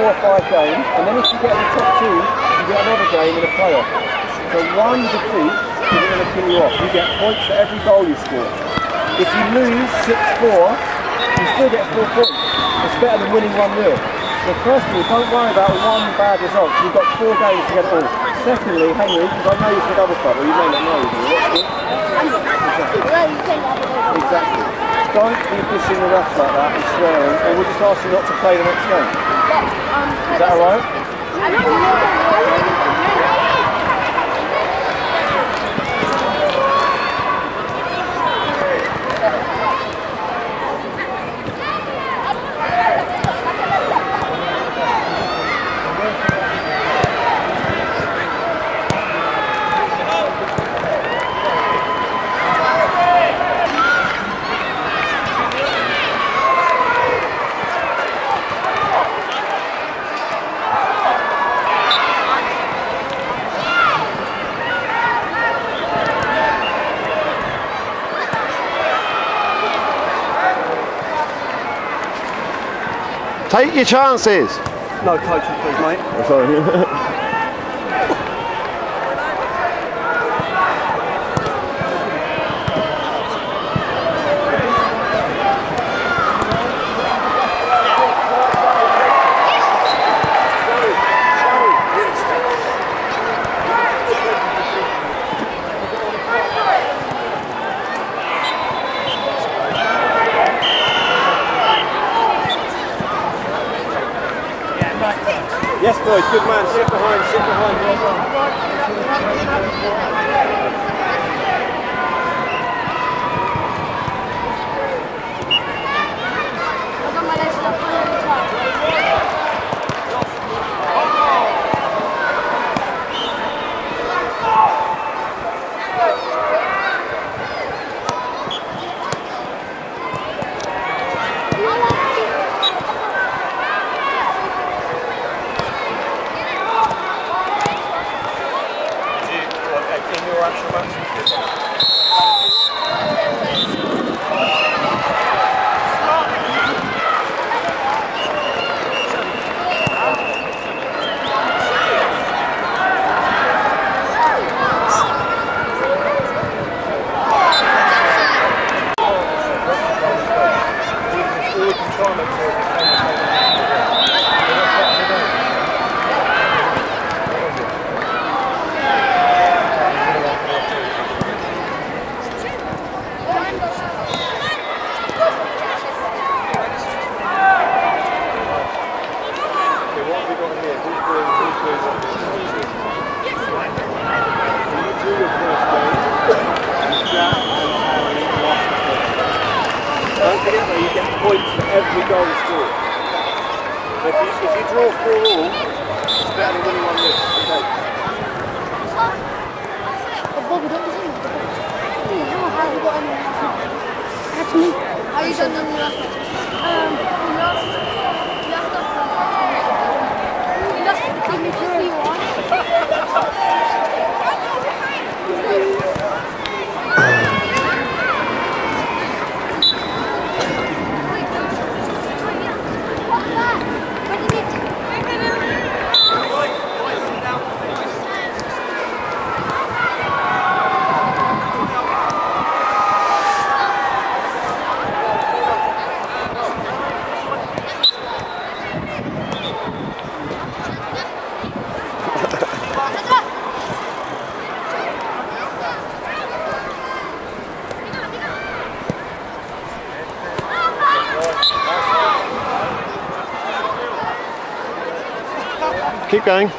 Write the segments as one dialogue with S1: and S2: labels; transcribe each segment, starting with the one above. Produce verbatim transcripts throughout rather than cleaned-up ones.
S1: or five games, and then if you get in the top two, you get another game in a playoff. So one defeat isn't going to kill you off. You get points for every goal you score. If you lose six four, you still get four points. It's better than winning one nil. So firstly, don't worry about one bad result. You've got four games to get it all. Secondly, Henry, because I know you said other club, or you may not know you do. Exactly. Exactly. Don't be pushing the refs like that and swearing, or we'll just ask you not to play the next game. Is that alright?
S2: Take your chances.
S1: No coaching, please, mate.
S2: Oh, sorry.
S1: Yes, boys, good man. Sit behind, sit behind. Don't forget though, you get points for every goal scored. So if you, if you draw four all, it's better than winning one nil. Okay.
S3: How you done on the last one? Um, we lost. We lost the We lost the team before you won.
S2: Keep going.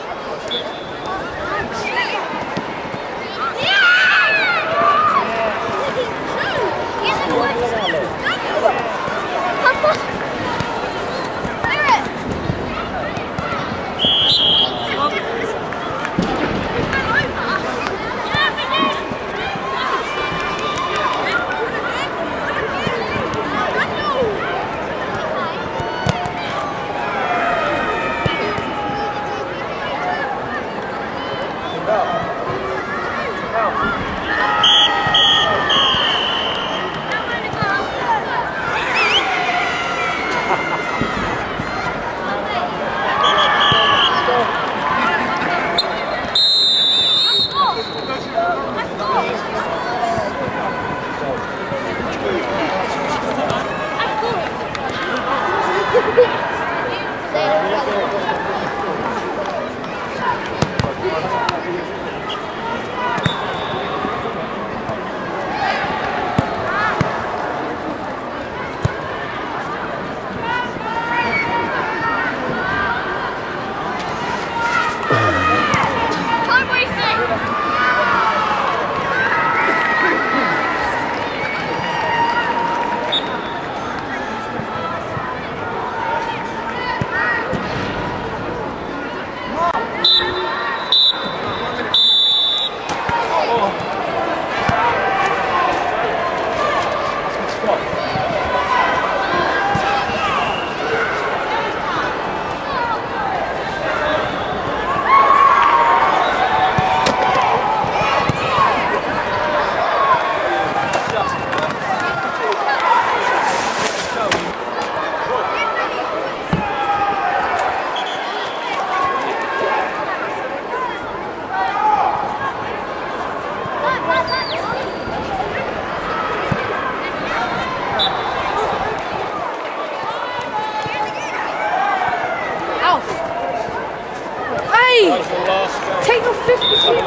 S3: fifty! Take your fifty!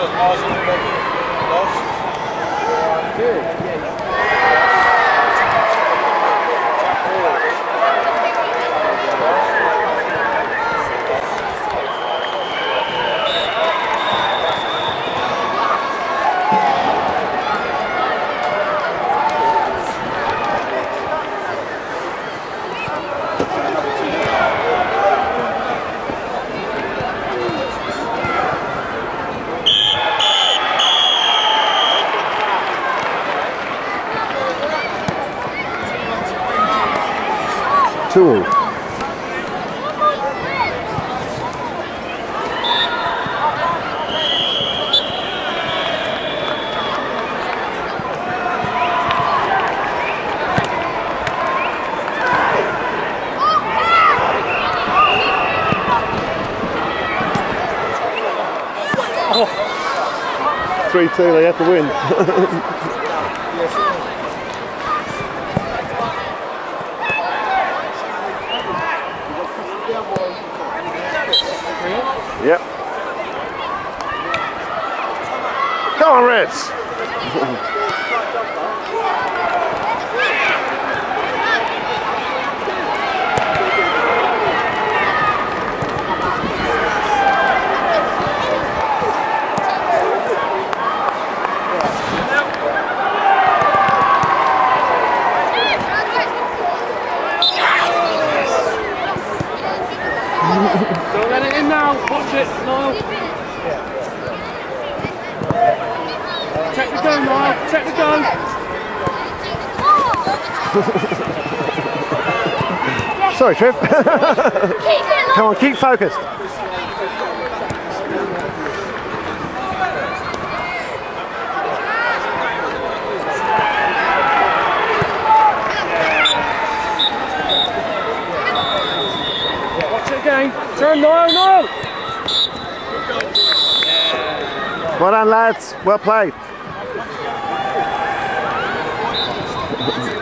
S2: Two all. Three two, they have to win. Yep. Come on, Reds.
S4: Don't let it in now. Watch it, Niall. Check the go, Niall. Check the go.
S2: Sorry, Trev. Come on, keep focused.
S4: Again. Turn, Niall, Niall!
S2: Well done, lads. Well played.